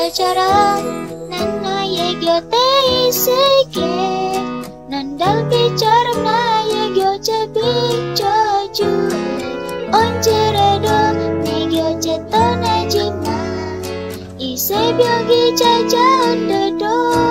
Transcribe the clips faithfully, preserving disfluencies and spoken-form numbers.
저별처럼 난 너의 곁에 있을게. 난 달빛처럼 나의 곁에 비춰줄래. 언제라도 내 곁에 떠나지 마. 이 새벽이 찾아온데도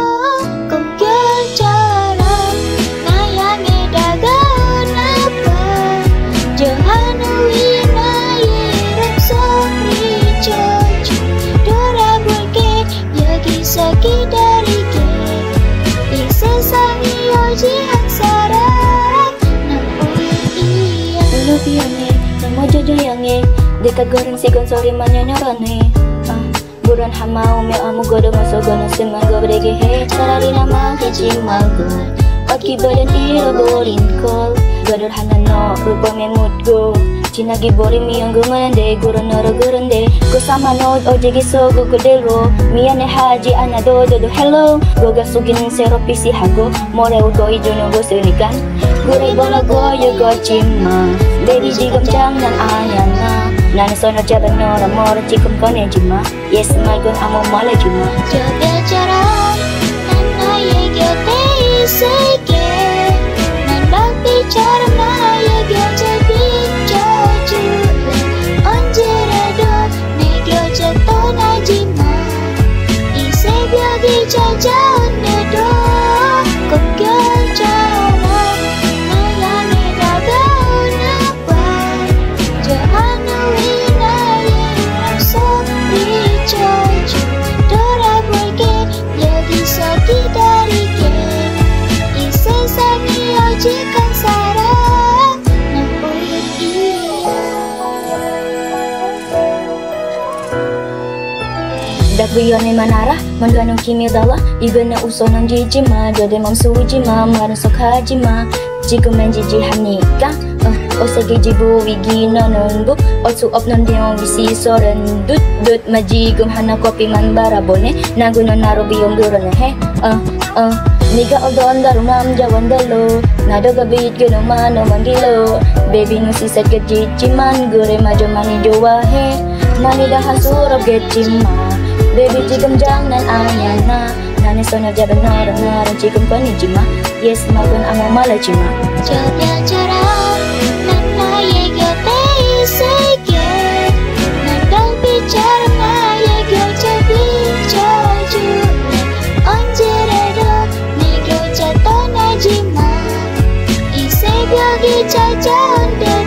꿈결처럼 나 향해 다가오나 봐. 저 하늘 위에 나의 이름 소리쳐줘. 돌아볼게 여기서 기다릴게. 이 세상이 오직 한 사람 나뿐이야. Dulu biangnya, yang mau jujur yangnya dekat goreng si gonsori manyanyorane. Buran hamau me amu godo maso gono seman go brege he carari nama keji malgo. Aki badan iro borin kol godor hanano rupa me mood go. Cinagi bori mi yang gumande guru noro gurunde. Go sama no ojegi so go godelo. Miane haji ana do do do hello. Go gasugin sero pisi hago. More udo ijono go sunikan. Gure bola go yo go cima. Baby jigam jangan ayana. Nani sono jaban nora mora cikum kone jima. Yes malgon amo male jima. 저별처럼 난 너의 곁에 있을게. 난 달빛처럼 나의 곁에 비춰줄래. 언제라도 내 곁에 떠나지 마. 이 새벽이 찾아온데도 꿈결처럼 나 향해 다가오나 봐. 저 하늘 위 나의 이름 소리쳐줘. 돌아볼게 여기서 기다릴게. 이 세상이 오직 한 사람 나뿐이야. Dagbiyone manara manganong kimidala igana usonon jijima jode mam suwijima maran sokhajima jigo menjiji hanika uh, osege jibu wigina nonbu otsu opnon diong visi soren dut dut majigum hana kopi man barabone naguno naro biyong durone he uh, uh, niga odon darumam jawandalo nado gabit gano mano mangilo baby nusi set gejijiman gure majo mani jowa he mani dah hasurab gejima. Baby jigam jangan ayana. Nani sono jaban nora nora jigam panijima. Yes magun amo malajima. 저별처럼 난 너의 곁에 있을게. 난 달빛처럼 나의 곁에 비춰줄래. 언제라도 내 곁에 떠나지 마. 이 새벽이 찾아온대